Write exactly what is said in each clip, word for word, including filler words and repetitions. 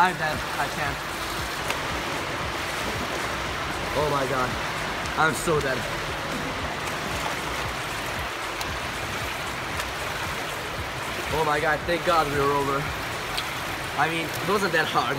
I'm dead. I can't. Oh my god. I'm so dead. Oh my god, thank god we were over. I mean, it wasn't that hard.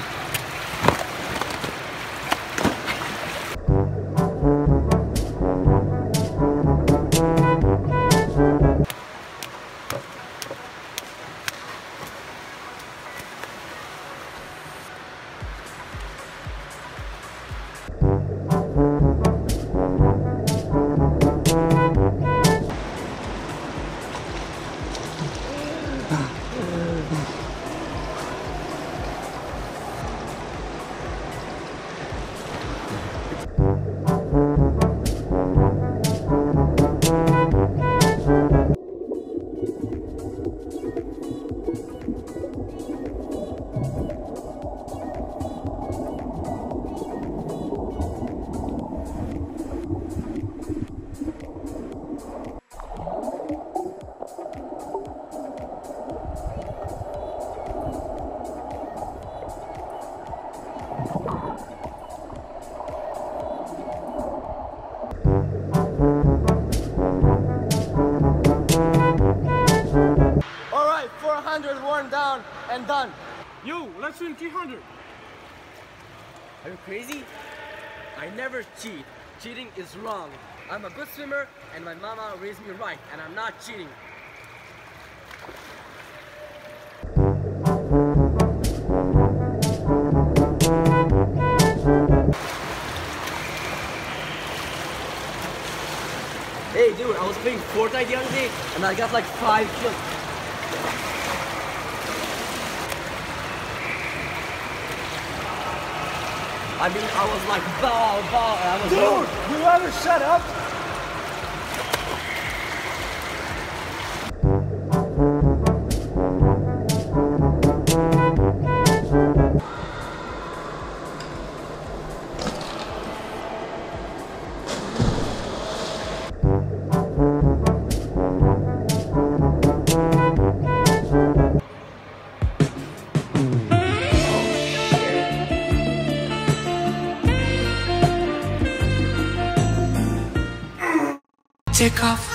four hundred worn down and done. Yo, let's swim three hundred. Are you crazy? I never cheat. Cheating is wrong. I'm a good swimmer and my mama raised me right, and I'm not cheating. Hey dude, I was playing Fortnite the other day and I got like five kills. I mean, I was like, bow, bow, and I was... Dude, you ever shut up? Take off